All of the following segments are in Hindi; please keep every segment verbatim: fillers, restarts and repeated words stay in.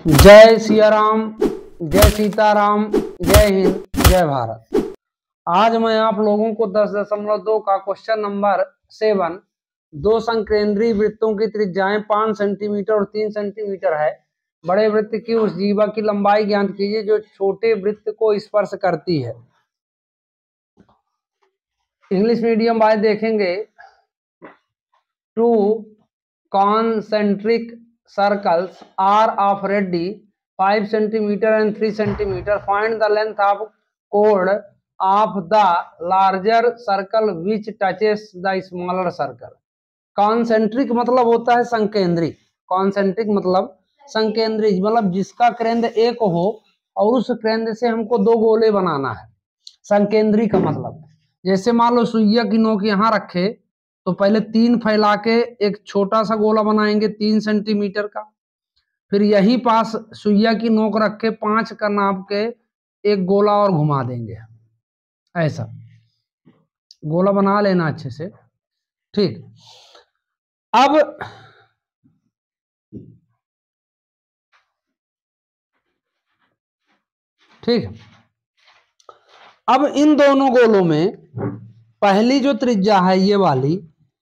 जय सिया राम, जय सीताराम, जय हिंद, जय भारत। आज मैं आप लोगों को दस दशमलव दो का क्वेश्चन नंबर सेवन, दो संकेंद्रीय वृत्तों की त्रिज्याएं पांच सेंटीमीटर और तीन सेंटीमीटर है। बड़े वृत्त की उस जीवा की लंबाई ज्ञात कीजिए जो छोटे वृत्त को स्पर्श करती है। इंग्लिश मीडियम वाले देखेंगे, two concentric circles are of radii five centimetre and three centimetre, find the length of कोड of the larger circle which touches the smaller circle. Concentric मतलब होता है संकेंद्री, कॉन्सेंट्रिक मतलब संकेंद्री मतलब जिसका केंद्र एक हो और उस केंद्र से हमको दो गोले बनाना है। संकेंद्री का मतलब जैसे मान लो सुइया की नोक यहाँ रखे तो पहले तीन फैला के एक छोटा सा गोला बनाएंगे तीन सेंटीमीटर का, फिर यही पास सुइया की नोक रख के पांच का नाप के एक गोला और घुमा देंगे। ऐसा गोला बना लेना अच्छे से, ठीक। अब ठीक अब इन दोनों गोलों में पहली जो त्रिज्या है ये वाली,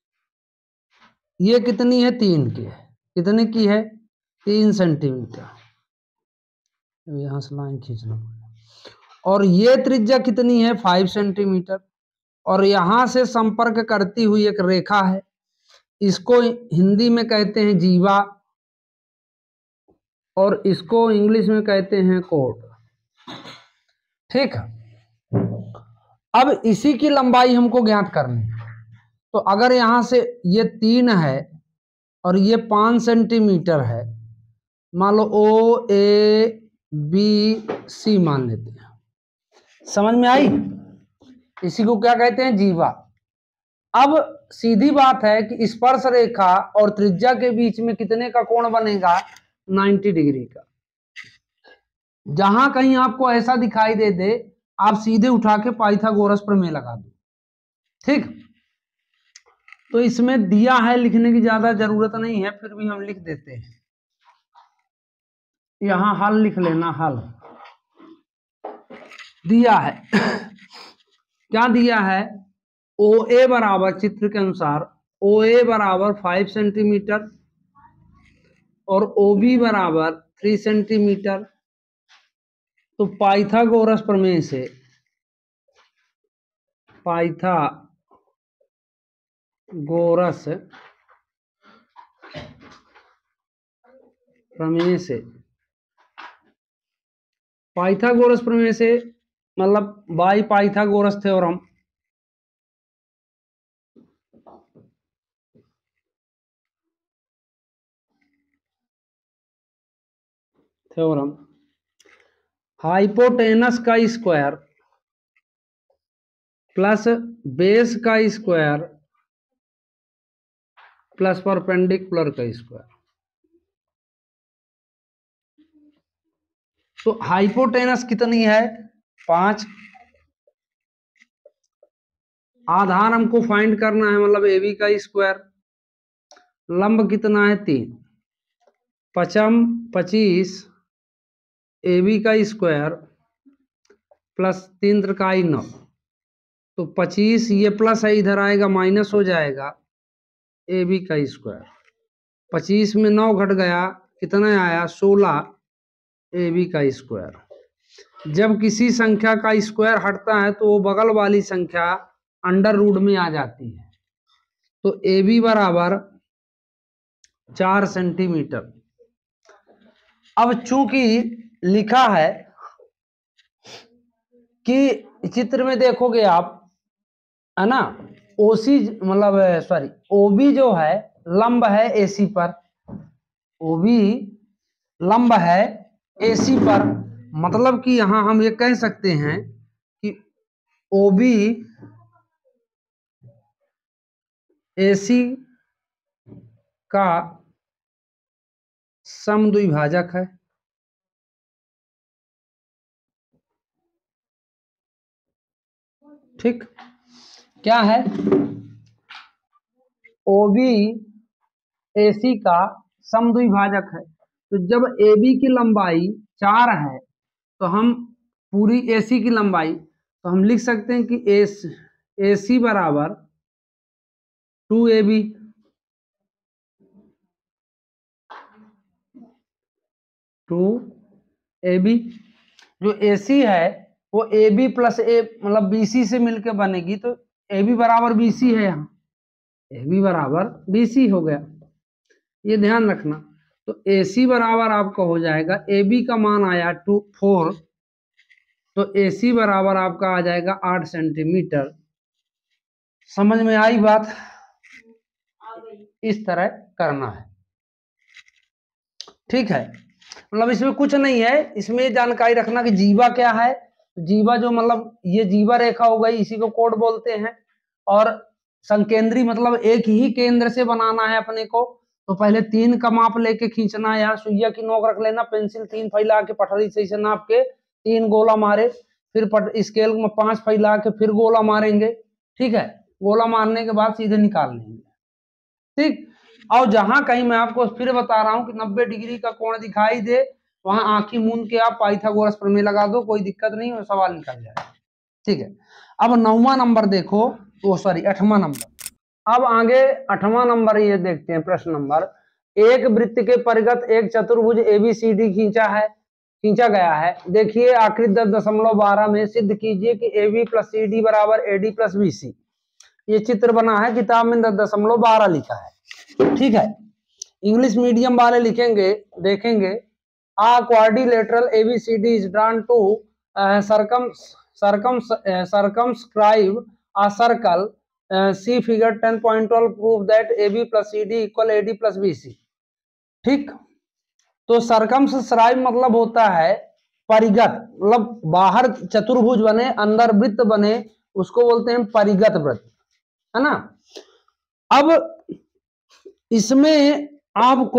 ये कितनी है? तीन की है। कितने की है? तीन सेंटीमीटर। यहां से लाइन खींचना पड़ेगा। और ये त्रिज्या कितनी है? Five centimetre. और यहां से संपर्क करती हुई एक रेखा है, इसको हिंदी में कहते हैं जीवा और इसको इंग्लिश में कहते हैं कोड। ठीक। अब इसी की लंबाई हमको ज्ञात करनी है। तो अगर यहां से ये तीन है और ये पांच सेंटीमीटर है, मान लो ओ ए बी सी मान लेते हैं। समझ में आई? इसी को क्या कहते हैं? जीवा। अब सीधी बात है कि स्पर्श रेखा और त्रिज्या के बीच में कितने का कोण बनेगा? नब्बे डिग्री का। जहां कहीं आपको ऐसा दिखाई दे दे, आप सीधे उठा के पाइथागोरस प्रमेय लगा दो। ठीक। तो इसमें दिया है, लिखने की ज्यादा जरूरत नहीं है, फिर भी हम लिख देते हैं। यहां हल लिख लेना। हल दिया है क्या दिया है? ओ ए बराबर, चित्र के अनुसार ओ ए बराबर फाइव सेंटीमीटर और ओ बी बराबर थ्री सेंटीमीटर। तो पाइथागोरस प्रमेय से पाइथागोरस प्रमेय से पाइथागोरस प्रमेय से मतलब by Pythagoras theorem, theorem hypotenuse का स्क्वायर प्लस बेस का स्क्वायर प्लस परपेंडिकुलर का स्क्वायर। तो हाइपोटेनस कितनी है? पांच। आधार हमको फाइंड करना है, मतलब ए बी का स्क्वायर। लंब कितना है? तीन। पचम पच्चीस ए बी का स्क्वायर प्लस तीन त्रिकाई नौ। तो पच्चीस, ये प्लस है इधर आएगा माइनस हो जाएगा, ए बी का स्क्वायर। पच्चीस में नौ घट गया, कितना आया? सोलह ए बी का स्क्वायर। जब किसी संख्या का स्क्वायर हटता है तो वो बगल वाली संख्या अंडर रूट में आ जाती है। तो ए बी बराबर चार सेंटीमीटर। अब चूंकि लिखा है कि चित्र में देखोगे आप, है ना, ओसी मतलब सॉरी ओबी जो है लंब है एसी पर, ओबी लंब है एसी पर। मतलब कि यहां हम ये कह सकते हैं कि ओबी एसी का समद्विभाजक है। ठीक। क्या है? ओबी एसी का समद्विभाजक है। तो जब ए बी की लंबाई चार है तो हम पूरी ए सी की लंबाई, तो हम लिख सकते हैं कि एस ए सी बराबर two A B, two A B. जो ए सी है वो ए बी प्लस ए मतलब बी सी से मिलकर बनेगी, तो ए बी बराबर बी सी है, यहाँ ए बी बराबर बी सी हो गया, ये ध्यान रखना। तो ए सी बराबर आपका हो जाएगा, ए बी का मान आया टू फोर, तो ए सी बराबर आपका आ जाएगा आठ सेंटीमीटर। समझ में आई बात? इस तरह करना है, ठीक है। मतलब इसमें कुछ नहीं है, इसमें जानकारी रखना कि जीवा क्या है। जीवा जो मतलब ये जीवा रेखा हो गई, इसी को कोड बोलते हैं। और संकेंद्री मतलब एक ही केंद्र से बनाना है अपने को, तो पहले तीन का माप लेके खींचना है, यहाँ सुइया की नोक रख लेना, पेंसिल तीन फैला के पटरी से इसे नाप के तीन गोला मारे, फिर पट स्केल में पांच फैला के फिर गोला मारेंगे, ठीक है। गोला मारने के बाद सीधे निकाल लेंगे, ठीक। और जहां कहीं मैं आपको फिर बता रहा हूं कि नब्बे डिग्री का कोण दिखाई दे, वहां आंखी मूंद के आप पाइथागोरस प्रमेय लगा दो, कोई दिक्कत नहीं है, सवाल निकल जाएगा, ठीक है। अब नौवां नंबर देखो, वो सॉरी आठवां नंबर। अब आगे आठवां नंबर ये देखते हैं, प्रश्न नंबर, एक वृत्त के परिगत एक चतुर्भुज एबीसीडी खींचा है, खींचा गया है। देखिए आकृति दस दशमलव बारह में सिद्ध कीजिए कि A B plus C D बराबर A D plus B C. ये चित्र बना है, किताब में दस दशमलव बारह लिखा है, ठीक है। इंग्लिश मीडियम वाले लिखेंगे, देखेंगे, a quadrilateral ABCD is drawn to circum circum circumscribe a circle, uh, see figure ten point twelve prove that A B plus C D equal A D plus B C, ठीक। तो सर्कमस्क्राइब मतलब होता है परिगत, मतलब बाहर चतुर्भुज बने अंदर वृत्त बने, उसको बोलते हैं परिगत वृत्त, है ना। अब इसमें आपको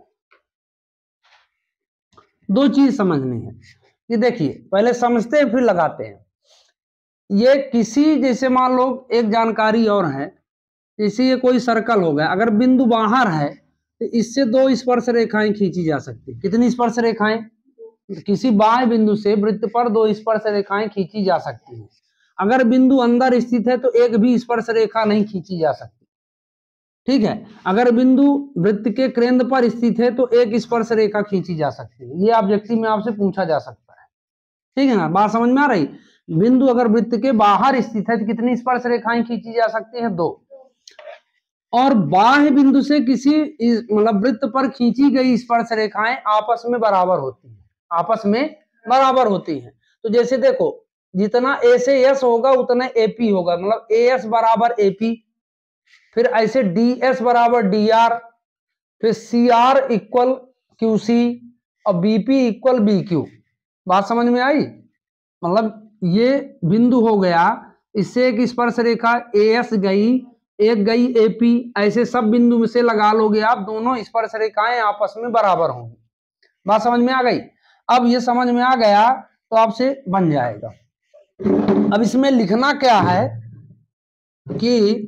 दो चीज समझनी है कि देखिए, पहले समझते हैं फिर लगाते हैं। ये किसी, जैसे मान लो एक जानकारी और है, जैसे ये कोई सर्कल हो गया, अगर बिंदु बाहर है तो इससे दो स्पर्श रेखाएं खींची जा सकती। कितनी स्पर्श रेखाएं? किसी बाह्य बिंदु से वृत्त पर दो स्पर्श रेखाएं खींची जा सकती है। अगर बिंदु अंदर स्थित है तो एक भी स्पर्श रेखा नहीं खींची जा सकती, ठीक है। अगर बिंदु वृत्त के केंद्र पर स्थित है तो एक स्पर्श रेखा खींची जा सकती है। ये ऑब्जेक्टिव में आपसे पूछा जा सकता है, ठीक है ना। बात समझ में आ रही? बिंदु अगर वृत्त के बाहर स्थित है तो कितनी स्पर्श रेखाएं खींची जा सकती हैं? दो। और बाह्य बिंदु से किसी मतलब वृत्त पर खींची गई स्पर्श रेखाएं आपस में बराबर होती हैं, आपस में बराबर होती हैं। तो जैसे देखो, जितना ए से एस होगा उतना एपी होगा, मतलब ए एस बराबर एपी, फिर ऐसे डी एस बराबर डी आर, फिर C R equal Q C और बीपी इक्वल बी क्यू। बात समझ में आई? मतलब ये बिंदु हो गया, इससे एक स्पर्श रेखा ए एस गई, एक गई एपी, ऐसे सब बिंदु में से लगा लोगे आप, दोनों स्पर्श रेखाएं आपस में बराबर होंगी। बात समझ में आ गई? अब ये समझ में आ गया तो आपसे बन जाएगा। अब इसमें लिखना क्या है कि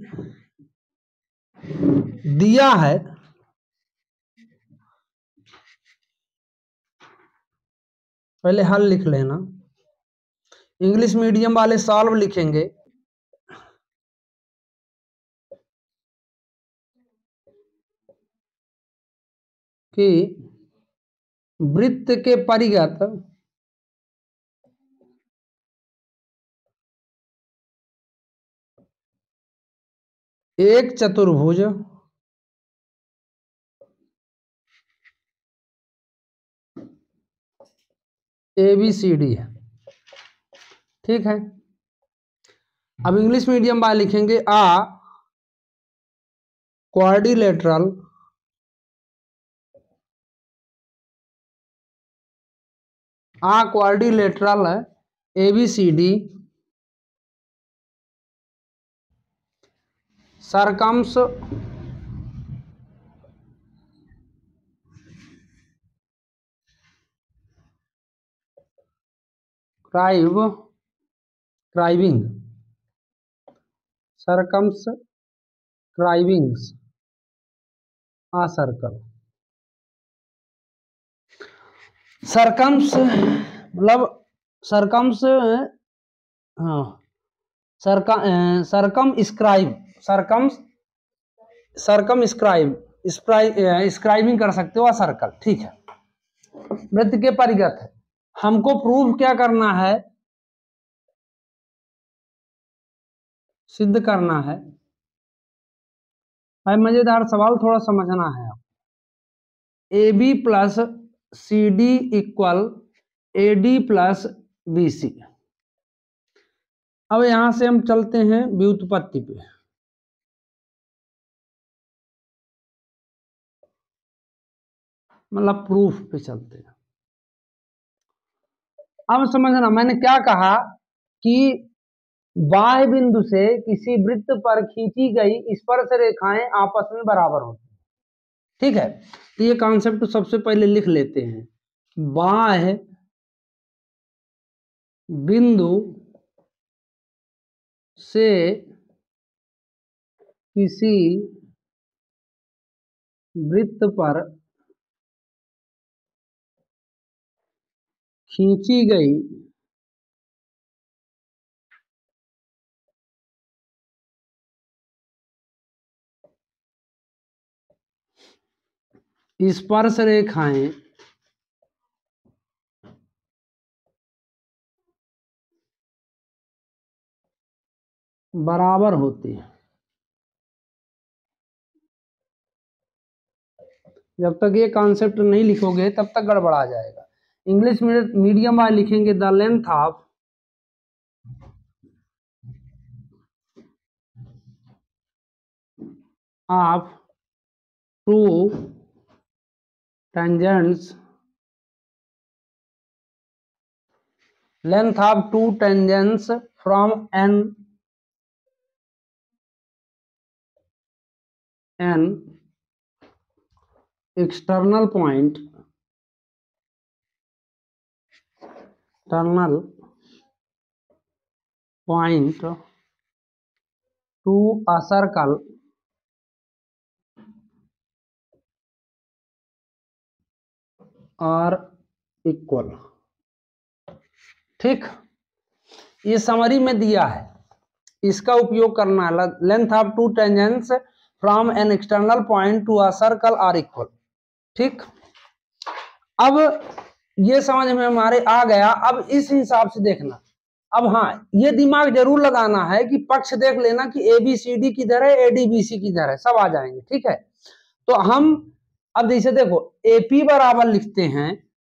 दिया है, पहले हल लिख लेना। इंग्लिश मीडियम वाले सॉल्व लिखेंगे, कि वृत्त के परिगत एक चतुर्भुज ए बी सी डी है, ठीक है। अब इंग्लिश मीडियम वाले लिखेंगे, a quadrilateral a quadrilateral A B C D circumscribe scribing circumscribing a circle, circums मतलब सरकम्स, हाँ circum circum scribe circum circum scribe scribing कर सकते हो सर्कल, ठीक है। वृत्त के परिगत है, हमको प्रूव क्या करना है, सिद्ध करना है। भाई मजेदार सवाल, थोड़ा समझना है। A B plus C D equal A D plus B C. अब यहां से हम चलते हैं व्युत्पत्ति पे। मतलब प्रूफ पे चलते हैं। अब समझना मैंने क्या कहा कि बाह्य बिंदु से किसी वृत्त पर खींची गई स्पर्श रेखाएं आपस में बराबर होती हैं, ठीक है। तो ये कॉन्सेप्ट सबसे पहले लिख लेते हैं। बाह्य बिंदु से किसी वृत्त पर खींची गई स्पर्श रेखाएं बराबर होती हैं। जब तक ये कॉन्सेप्ट नहीं लिखोगे तब तक गड़बड़ा जाएगा। इंग्लिश मीडियम वाले लिखेंगे the length of of two tangents length of two tangents from an an external point external point to a circle are equal, ठीक। ये समरी में दिया है, इसका उपयोग करना है। Length of two tangents from an external point to a circle are equal, ठीक। अब ये समझ में हमारे आ गया। अब इस हिसाब से देखना। अब हाँ, ये दिमाग जरूर लगाना है कि पक्ष देख लेना कि ए बी सी डी किधर है, ए डी बी सी किधर है, सब आ जाएंगे, ठीक है। तो हम अब जैसे देखो ए पी बराबर लिखते हैं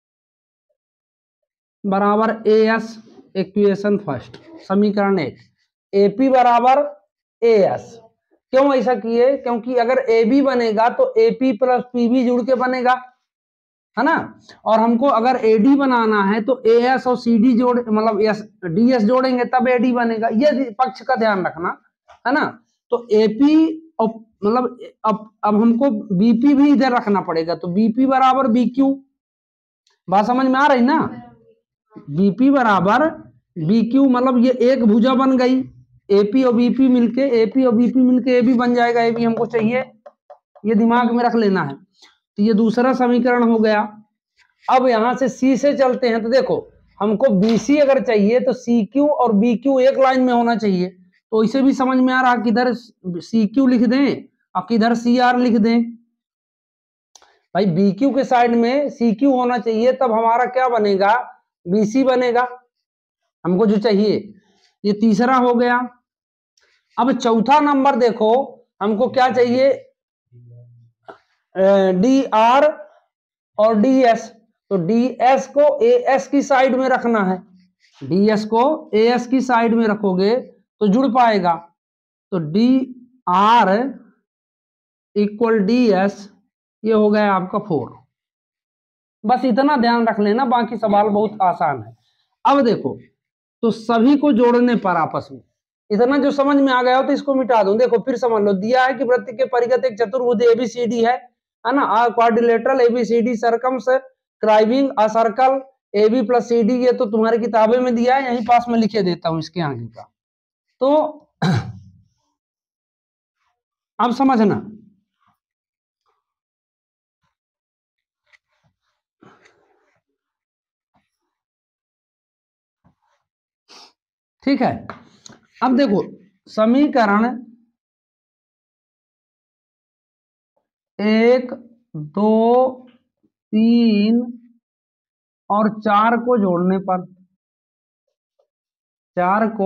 बराबर ए एस, इक्वेशन फर्स्ट समीकरण एक, ए पी बराबर ए एस। क्यों ऐसा किए? क्योंकि अगर ए बी बनेगा तो A P plus P B जुड़ के बनेगा, है ना। और हमको अगर एडी बनाना है तो ए एस और सी डी जोड़ मतलब एस डी एस जोड़ेंगे तब एडी बनेगा। ये पक्ष का ध्यान रखना, है ना। तो एपी मतलब अब अब हमको बीपी भी इधर रखना पड़ेगा, तो बीपी बराबर बी क्यू। बात समझ में आ रही ना? बीपी बराबर बी क्यू, मतलब ये एक भुजा बन गई। एपी और बीपी मिलके एपी और बीपी मिलके ए बी बन जाएगा। ए बी हमको चाहिए, ये दिमाग में रख लेना है। तो ये दूसरा समीकरण हो गया। अब यहां से सी से चलते हैं, तो देखो हमको बीसी अगर चाहिए तो सी क्यू और बी क्यू एक लाइन में होना चाहिए। तो इसे भी समझ में आ रहा किधर सी क्यू लिख दें और किधर सी आर लिख दें। भाई बी क्यू के साइड में सी क्यू होना चाहिए, तब हमारा क्या बनेगा, बीसी बनेगा हमको जो चाहिए। ये तीसरा हो गया। अब चौथा नंबर देखो, हमको क्या चाहिए, डी आर और डी एस। तो डी एस को ए एस की साइड में रखना है। डी एस को ए एस की साइड में रखोगे तो जुड़ पाएगा। तो D R equal D S, ये हो गया आपका फोर। बस इतना ध्यान रख लेना, बाकी सवाल बहुत आसान है। अब देखो, तो सभी को जोड़ने पर आपस में इतना जो समझ में आ गया हो तो इसको मिटा दूं। देखो फिर समझ लो, दिया है कि वृत्त के परिगत एक चतुर्भुज एबीसीडी है है ना, quadrilateral ABCD circumscribing a circle A B plus C D. ये तो तुम्हारी किताबें में दिया है, यहीं पास में लिखे देता हूं इसके आगे का। तो अब समझना, ठीक है। अब देखो समीकरण एक, दो, तीन और चार को जोड़ने पर, चार को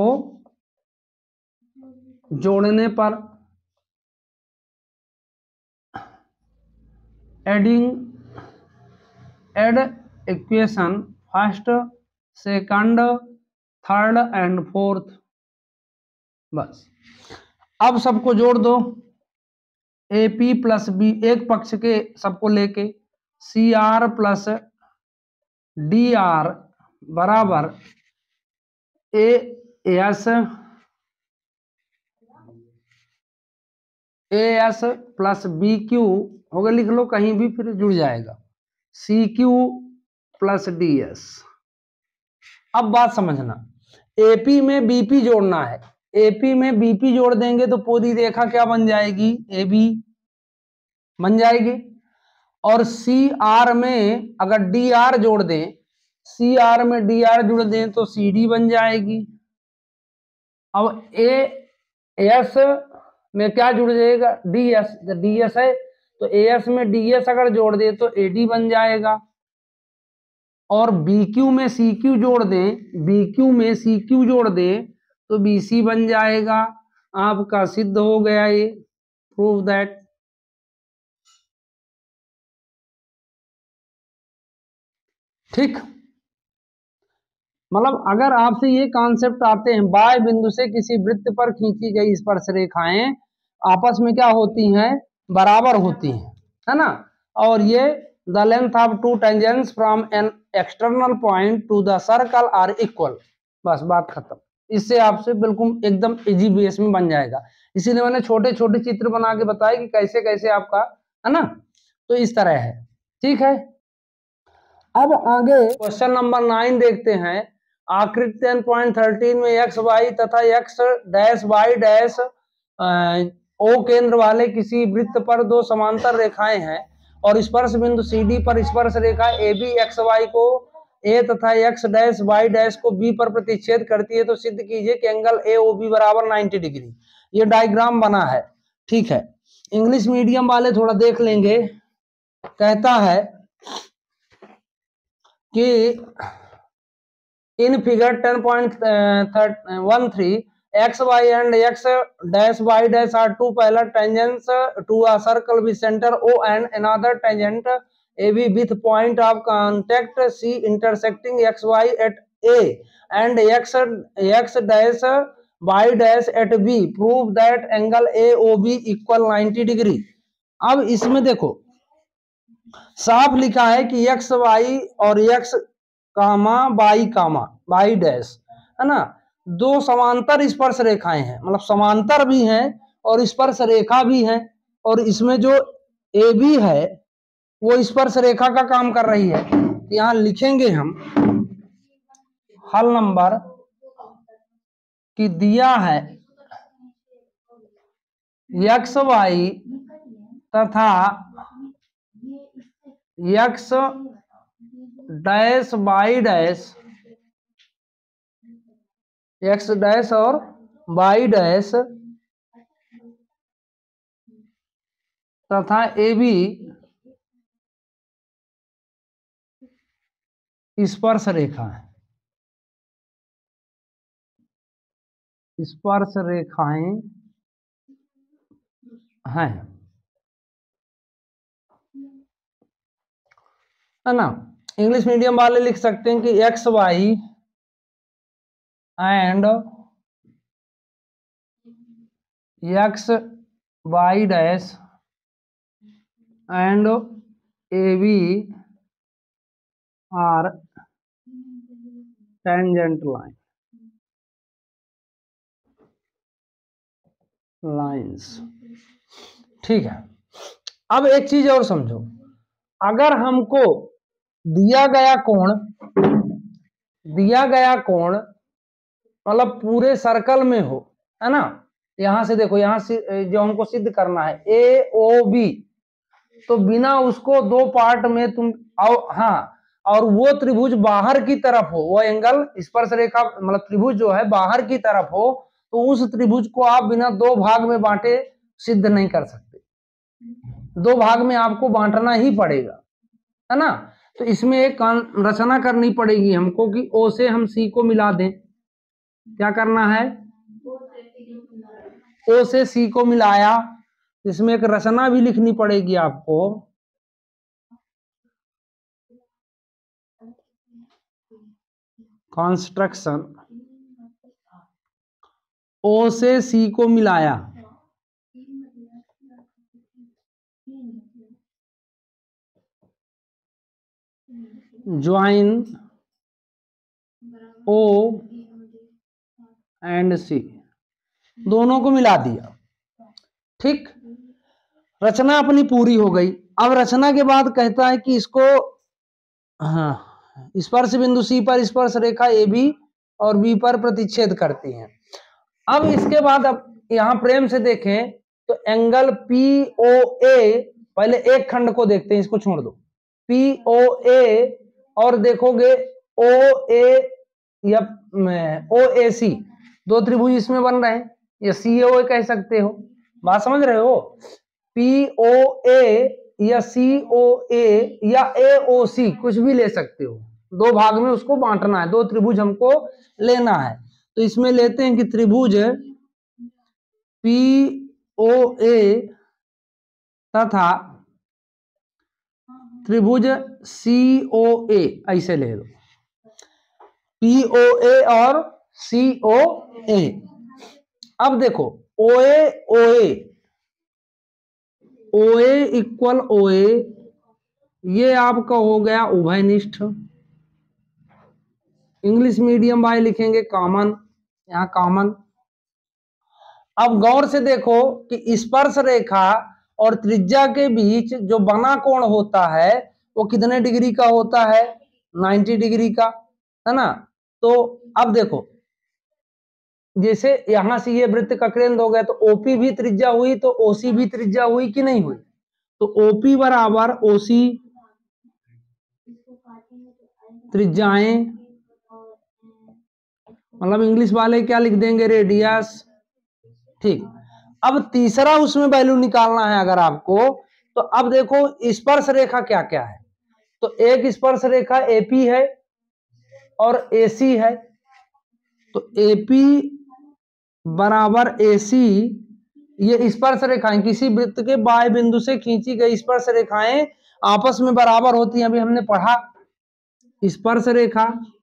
जोड़ने पर adding add equation first, second, third and fourth, बस अब सबको जोड़ दो। ए पी प्लस बी, एक पक्ष के सबको लेके, C R plus D R बराबर A S A S plus B Q होगा, लिख लो कहीं भी फिर जुड़ जाएगा, C Q plus D S. अब बात समझना, एपी में बीपी जोड़ना है, एपी में बीपी जोड़ देंगे तो पूरी रेखा क्या बन जाएगी, ए बी बन जाएगी। और सी आर में अगर डी आर जोड़ दें, सी आर में डी आर जोड़ दें तो सी डी बन जाएगी। अब ए एस में क्या जुड़ जाएगा, डी एस, डी एस है तो ए एस में डी एस अगर जोड़ दे तो ए डी बन जाएगा। और बी क्यू में सी क्यू जोड़ दें, बी क्यू में सी क्यू जोड़ दें तो बी सी बन जाएगा। आपका सिद्ध हो गया ये, प्रूव दैट। ठीक, मतलब अगर आपसे ये कॉन्सेप्ट आते हैं, बाय बिंदु से किसी वृत्त पर खींची गई स्पर्श रेखाएं आपस में क्या होती हैं, बराबर होती हैं, है ना। और ये the length of two tangents from an external point to the circle are equal, बस बात खत्म। इससे आपसे बिल्कुल एकदम इजी बेस में बन जाएगा, इसीलिए मैंने छोटे छोटे चित्र बना के बताया कि कैसे कैसे आपका, है ना। तो इस तरह है, ठीक है। अब आगे क्वेश्चन नंबर नाइन देखते हैं। आकृति टेन पॉइंट थर्टीन में एक्स वाई तथा X dash Y dash O केंद्र वाले किसी वृत्त पर दो समांतर रेखाएं हैं और स्पर्श बिंदु सी डी पर स्पर्श रेखा ए बी एक्स वाई को ए तथा एक्स डैश वाई डैश को बी पर प्रतिच्छेद करती है, तो सिद्ध कीजिए कि एंगल ए ओ बी बराबर नाइन्टी डिग्री। ये डायग्राम बना है, ठीक है। इंग्लिश मीडियम वाले थोड़ा देख लेंगे। कहता है कि in figure ten point one three X Y and X dash Y dash are two parallel tangents to a circle with centre O and another tangent A B with point of contact C intersecting X Y at A and X X dash Y dash at B. Prove that angle A O B equal ninety degree. अब इसमें देखो साफ लिखा है कि एक्स वाई और X comma Y comma Y dash, है ना, दो समांतर स्पर्श रेखाएं हैं, मतलब समांतर भी हैं और स्पर्श रेखा भी है। और इसमें जो ए बी है वो स्पर्श रेखा का काम कर रही है। यहां लिखेंगे हम हल नंबर कि दिया है एक्स वाई तथा X dash Y dash, X dash और वाई डैश तथा ए बी स्पर्श रेखा है, स्पर्श रेखाएं हैं, है ना। इंग्लिश मीडियम वाले लिख सकते हैं कि X Y and X Y dash and A B are tangent line lines, ठीक है। अब एक चीज और समझो, अगर हमको दिया गया कोण दिया गया कोण मतलब पूरे सर्कल में हो, है ना, यहां से देखो, यहां से जो हमको सिद्ध करना है ए ओ बी, तो बिना उसको दो पार्ट में तुम आओ, हाँ, और वो त्रिभुज बाहर की तरफ हो, वो एंगल स्पर्श रेखा मतलब त्रिभुज जो है बाहर की तरफ हो, तो उस त्रिभुज को आप बिना दो भाग में बांटे सिद्ध नहीं कर सकते, दो भाग में आपको बांटना ही पड़ेगा, है ना। तो इसमें एक रचना करनी पड़ेगी हमको कि ओ से हम सी को मिला दें। क्या करना है, ओ से सी को मिलाया, इसमें एक रचना भी लिखनी पड़ेगी आपको। कंस्ट्रक्शन, ओ से सी को मिलाया, ज्वाइन ओ एंड सी, दोनों को मिला दिया। ठीक, रचना अपनी पूरी हो गई। अब रचना के बाद कहता है कि इसको, हाँ, स्पर्श बिंदु सी पर स्पर्श रेखा ए बी और बी पर प्रतिच्छेद करती है। अब इसके बाद अब यहां प्रेम से देखें तो एंगल पी ओ ए, पहले एक खंड को देखते हैं, इसको छोड़ दो, पी ओ ए और देखोगे ओ ए या ओ ए सी, दो त्रिभुज इसमें बन रहे हैं, या सी ओ ए कह सकते हो, बात समझ रहे हो। पी ओ ए या सी ओ ए या ए ओ सी कुछ भी ले सकते हो, दो भाग में उसको बांटना है, दो त्रिभुज हमको लेना है। तो इसमें लेते हैं कि त्रिभुज पी ओ ए तथा त्रिभुज सी ओ ए, ऐसे ले लो, पी ओ ए और सी ओ ए। अब देखो ओ ए ओ ए, ओ ए इक्वल ओ ए, ये आपका हो गया उभयनिष्ठ, इंग्लिश मीडियम वाले लिखेंगे कॉमन, यहां कॉमन। अब गौर से देखो कि स्पर्श रेखा और त्रिज्या के बीच जो बना कोण होता है वो कितने डिग्री का होता है, नब्बे डिग्री का, है ना। तो अब देखो जैसे यहां से ये वृत्त का केंद्र हो गया, तो ओपी भी त्रिज्या हुई तो ओसी भी त्रिज्या हुई कि नहीं हुई। तो ओपी बराबर ओसी त्रिज्याएं, मतलब इंग्लिश वाले क्या लिख देंगे, रेडियस। ठीक, अब तीसरा उसमें वैल्यू निकालना है अगर आपको, तो अब देखो स्पर्श रेखा क्या क्या है। तो एक स्पर्श रेखा एपी है और एसी है, तो एपी बराबर एसी, ये स्पर्श रेखाएं किसी वृत्त के बाह्य बिंदु से खींची गई स्पर्श रेखाएं आपस में बराबर होती हैं, अभी हमने पढ़ा। स्पर्श रेखा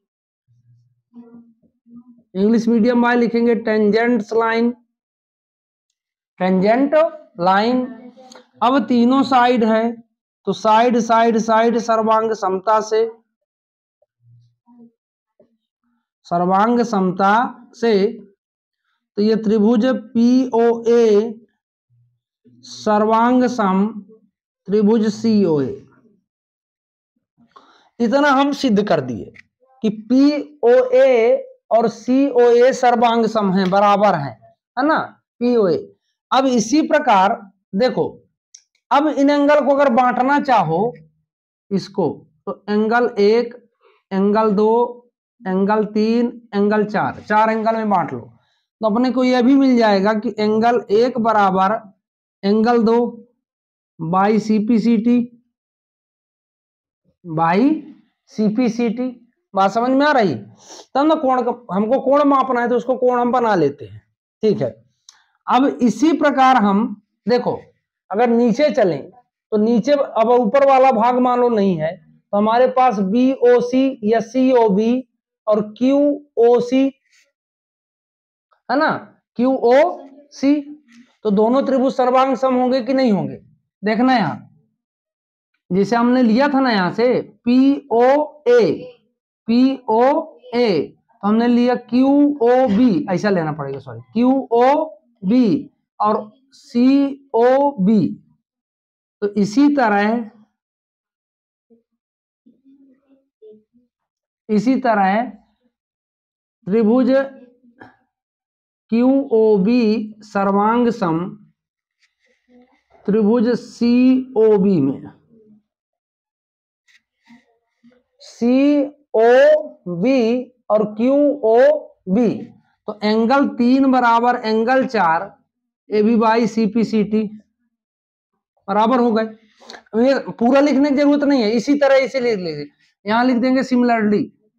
इंग्लिश मीडियम वाले लिखेंगे टेंजेंट लाइन, टेंजेंट लाइन। अब तीनों साइड है, तो साइड साइड साइड सर्वांग समता से, सर्वांग समता से, तो ये त्रिभुज पी ओ ए सर्वांग सम त्रिभुज सी ओ ए, इतना हम सिद्ध कर दिए कि पी ओ ए और सी ओ ए सर्वांग सम है, बराबर है, है ना, पी ओ ए। अब इसी प्रकार देखो, अब इन एंगल को अगर बांटना चाहो इसको, तो एंगल एक, एंगल दो, एंगल तीन, एंगल चार, चार एंगल में बांट लो, तो अपने को यह भी मिल जाएगा कि एंगल एक बराबर एंगल दो बाई सीपीसीटी बाई सीपीसीटी। बात समझ में आ रही, तब ना कोण, हमको कोण मापना है तो उसको कोण हम बना लेते हैं। ठीक है, अब इसी प्रकार हम देखो अगर नीचे चलें तो नीचे, अब ऊपर वाला भाग मान लो नहीं है, तो हमारे पास बी ओ सी या सी ओ बी और क्यू ओ सी, है ना, क्यू ओ सी, तो दोनों त्रिभुज सर्वांग सम होंगे कि नहीं होंगे। देखना यहां जैसे हमने लिया था ना, यहां से पी ओ ए, पी ओ ए, तो हमने लिया क्यू ओ बी, ऐसा लेना पड़ेगा, सॉरी, क्यू ओ बी और सी ओ बी। तो इसी तरह इसी तरह त्रिभुज क्यू ओ बी सर्वांग सम त्रिभुज सी ओ बी में, सी ओ बी और क्यू ओ बी, तो एंगल तीन बराबर एंगल चार, A B by C P C T बराबर हो गए। ये पूरा लिखने की जरूरत नहीं है, इसी तरह इसे लिख लीजिए, यहां लिख देंगे सिमिलरली,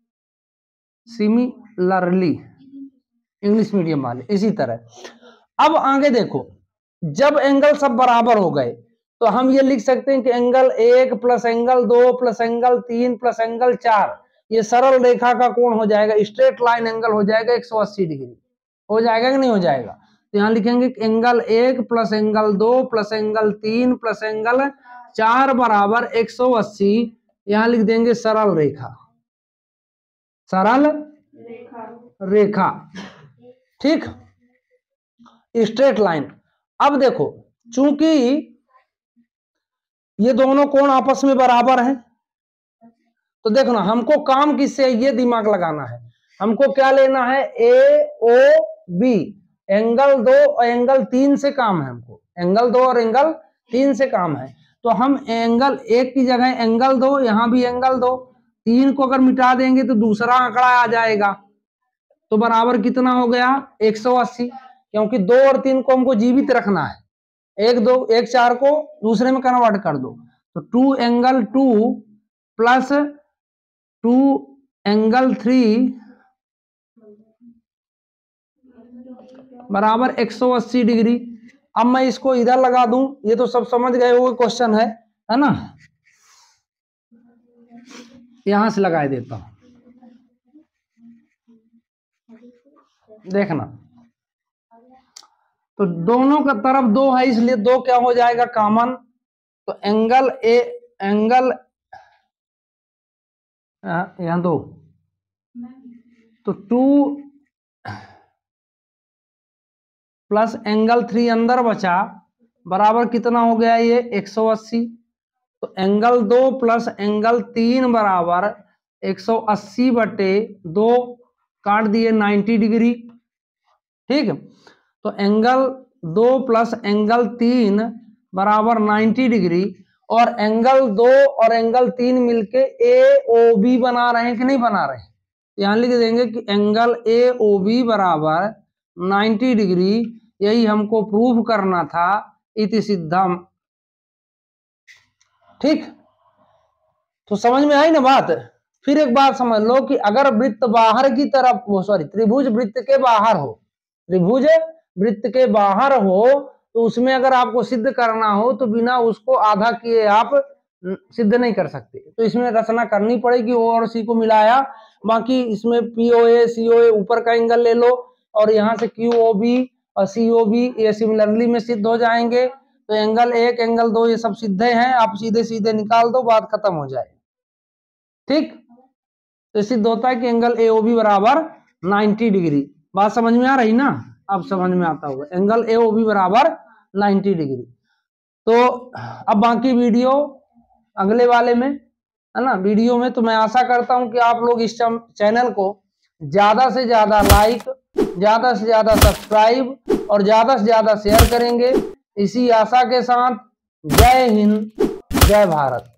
सिमिलरली इंग्लिश मीडियम वाले इसी तरह। अब आगे देखो, जब एंगल सब बराबर हो गए तो हम ये लिख सकते हैं कि एंगल एक प्लस एंगल दो प्लस एंगल तीन प्लस एंगल चार, ये सरल रेखा का कोण हो जाएगा, स्ट्रेट लाइन एंगल हो जाएगा एक सौ अस्सी डिग्री। हो जाएगा कि नहीं हो जाएगा? तो यहाँ लिखेंगे कि एंगल एक प्लस एंगल दो प्लस एंगल तीन प्लस एंगल चार बराबर एक सौ अस्सी, यहाँ लिख देंगे सरल रेखा, सरल रेखा, रेखा ठीक, स्ट्रेट लाइन। अब देखो, चूंकि ये दोनों कोण आपस में बराबर हैं, तो देखो ना, हमको काम किससे, ये दिमाग लगाना है, हमको क्या लेना है, ए ओ बी, एंगल दो और एंगल तीन से काम है, हमको एंगल दो और एंगल तीन से काम है। तो हम एंगल एक की जगह एंगल दो, यहां भी एंगल दो, तीन को अगर मिटा देंगे तो दूसरा आंकड़ा आ जाएगा, तो बराबर कितना हो गया, एक सौ अस्सी, क्योंकि दो और तीन को हमको जीवित रखना है, एक दो एक चार को दूसरे में कन्वर्ट कर दो, तो two angle two plus two angle three बराबर एक सौ अस्सी डिग्री। अब मैं इसको इधर लगा दूं, ये तो सब समझ गए हुए क्वेश्चन है है ना, यहां से लगा देता हूं, देखना, तो दोनों का तरफ दो है, इसलिए दो क्या हो जाएगा कॉमन, तो एंगल ए एंगल यहां दो, तो टू प्लस एंगल थ्री अंदर बचा बराबर कितना हो गया, ये एक सौ अस्सी, तो एंगल दो प्लस एंगल तीन बराबर एक सौ अस्सी बटे दो, काट दिए नब्बे डिग्री ठीक। तो एंगल दो प्लस एंगल तीन बराबर नब्बे डिग्री, और एंगल दो और एंगल तीन मिलके ए ओ बी बना रहे हैं कि नहीं बना रहे हैं, यहां लिख देंगे कि एंगल ए ओ बी बराबर नब्बे डिग्री, यही हमको प्रूव करना था, इति सिद्धम ठीक। तो समझ में आई ना बात। फिर एक बात समझ लो कि अगर वृत्त बाहर की तरफ, वो सॉरी त्रिभुज वृत्त के बाहर हो, त्रिभुज वृत्त के बाहर हो, तो उसमें अगर आपको सिद्ध करना हो तो बिना उसको आधा किए आप सिद्ध नहीं कर सकते, तो इसमें रचना करनी पड़ेगी, ओ और सी को मिलाया, बाकी इसमें पी ओ ए सी ओ ए ऊपर का एंगल ले लो, और यहाँ से क्यू ओ बी और सी ओ बी ये सिमिलरली में सिद्ध हो जाएंगे, तो एंगल एक एंगल दो ये सब सिद्धे हैं, आप सीधे सीधे निकाल दो, बात खत्म हो जाए ठीक। तो सिद्ध होता है कि एंगल ए ओ बी बराबर नब्बे डिग्री, बात समझ में आ रही ना, अब समझ में आता होगा, एंगल ए ओ बी बराबर नब्बे डिग्री। तो अब बाकी वीडियो अगले वाले में है ना, वीडियो में तो मैं आशा करता हूं कि आप लोग इस चैनल को ज्यादा से ज्यादा लाइक, ज्यादा से ज्यादा सब्सक्राइब और ज्यादा से ज्यादा शेयर करेंगे, इसी आशा के साथ जय हिंद जय भारत।